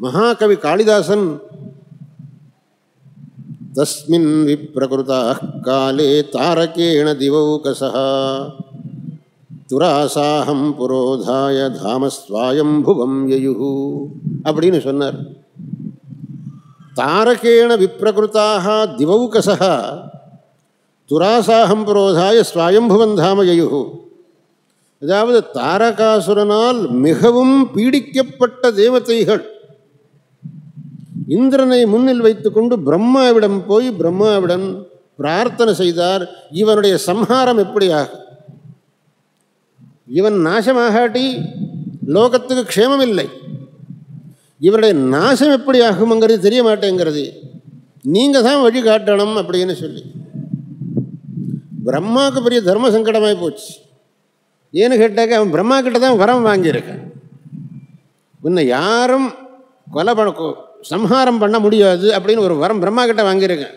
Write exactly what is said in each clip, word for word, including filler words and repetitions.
மகாகவி காளிதாசன் தஸ்மின் விப்ரகிருதாः காலே தாரகேண திவௌகசः துராசாஹம் புரோதாய தாமஸ்வாயம்புவம் யயுஹு அப்படின்னு சொன்னார். தாரகேண விப்ரகிருதாக திவௌகசः துராசாஹம் புரோதாய ஸ்வாயம்புவம் தாம யயுஹு. அதாவது தாரகாசுரனால் மிகவும் பீடிக்கப்பட்ட தேவதைகள் இந்திரனை முன்னில் வைத்துக்கொண்டு பிரம்மாவிடம் போய் பிரம்மாவிடம் பிரார்த்தனை செய்தார். இவனுடைய சம்ஹாரம் எப்படி ஆகும்? இவன் நாசமாகாட்டி லோகத்துக்கு க்ஷேமம் இல்லை. இவருடைய நாசம் எப்படி ஆகுங்கிறது தெரிய மாட்டேங்கிறது. நீங்கள் தான் வழி காட்டணும் அப்படின்னு சொல்லி பிரம்மாவுக்கு பெரிய தர்ம சங்கடமாகி போச்சு. ஏன்னு கேட்டாக்க அவன் பிரம்மா கிட்ட தான் வரம் வாங்கியிருக்கான். இன்னும் யாரும் கொலை பண்ண சம்ஹாரம் பண்ண முடியாது அப்படின்னு ஒரு வரம் பிரம்மா கிட்ட வாங்கியிருக்கான்.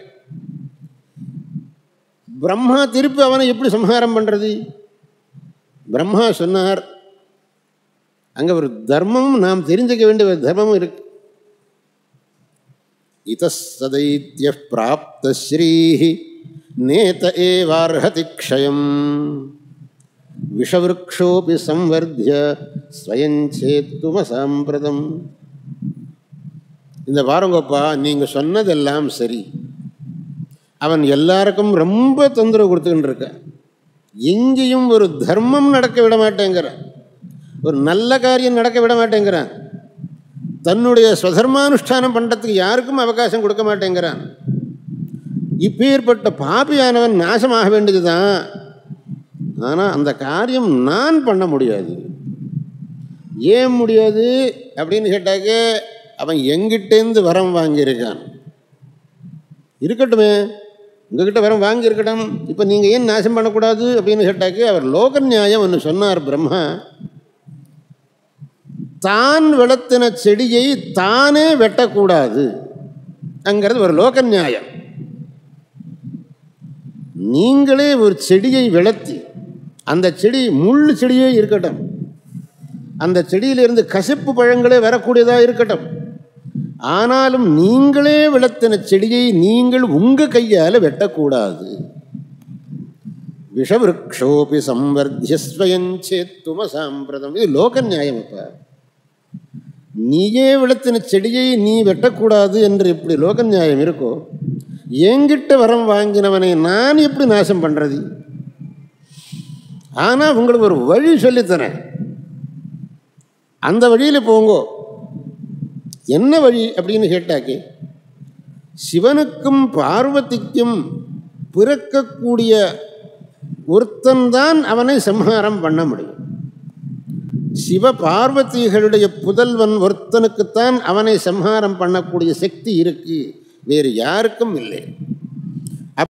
பிரம்மா திருப்பி அவனை எப்படி சம்ஹாரம் பண்ணுறது? பிரம்மா சொன்னார், அங்கே ஒரு தர்மமும் நாம் தெரிஞ்சுக்க வேண்டிய ஒரு தர்மமும் இருக்கு. இதஸ்தைத்ய பிராப்த ஸ்ரீஹி நேத ஏவார்ஹதி க்ஷயம் விஷவிருக்ஷோபி சம்வர்த்திய ஸ்வயஞ்சேத்தும சாம்பிரதம். இந்த பாருங்கப்பா, நீங்கள் சொன்னதெல்லாம் சரி. அவன் எல்லாருக்கும் ரொம்ப தொந்தரவு கொடுத்துக்கிட்டு இருக்க. எங்கேயும் ஒரு தர்மம் நடக்க விட மாட்டேங்கிறான், ஒரு நல்ல காரியம் நடக்க விட மாட்டேங்கிறான், தன்னுடைய ஸ்வதர்மானுஷ்டானம் பண்ணுறதுக்கு யாருக்கும் அவகாசம் கொடுக்க மாட்டேங்கிறான். இப்பேற்பட்ட பாபியானவன் நாசமாக வேண்டியது தான். ஆனால் அந்த காரியம் நான் பண்ண முடியாது. ஏன் முடியாது அப்படின்னு கேட்டாக்க, அவன் எங்கிட்டேருந்து வரம் வாங்கியிருக்கான். இருக்கட்டுமே, உங்ககிட்ட வரம் வாங்கியிருக்கட்டும், இப்போ நீங்கள் ஏன் நாசம் பண்ணக்கூடாது அப்படின்னு கேட்டாக்க, அவர் லோக நியாயம் ஒன்று சொன்னார் பிரம்மா. தான் வளர்த்தின செடியை தானே வெட்டக்கூடாது அங்கிறது ஒரு லோக நியாயம். நீங்களே ஒரு செடியை வளர்த்தி, அந்த செடி முள் செடியே இருக்கட்டும், அந்த செடியிலிருந்து கசப்பு பழங்களே வரக்கூடியதாக இருக்கட்டும், ஆனாலும் நீங்களே வளர்த்தின செடியை நீங்கள் உங்கள் கையால் வெட்டக்கூடாது. விஷவிருக்ஷோபி சம்வர்த்திய ஸ்வயஞ்சேத்தும சாம்பிரதம். இது லோக நியாயம். அப்போ நீயே வளர்த்தின செடியை நீ வெட்டக்கூடாது என்று எப்படி லோக நியாயம் இருக்கோ, என்கிட்ட வரம் வாங்கினவனை நான் எப்படி நாசம் பண்ணுறது? ஆனால் உங்களுக்கு ஒரு வழி சொல்லித்தரேன், அந்த வழியில் போங்கோ. என்ன வழி அப்படின்னு கேட்டாக்கே, சிவனுக்கும் பார்வதிக்கும் பிறக்கக்கூடிய ஒருத்தன்தான் அவனை சம்ஹாரம் பண்ண முடியும். சிவ பார்வதிகளுடைய புதல்வன் ஒருத்தனுக்குத்தான் அவனை சம்ஹாரம் பண்ணக்கூடிய சக்தி இருக்கு, வேறு யாருக்கும் இல்லை.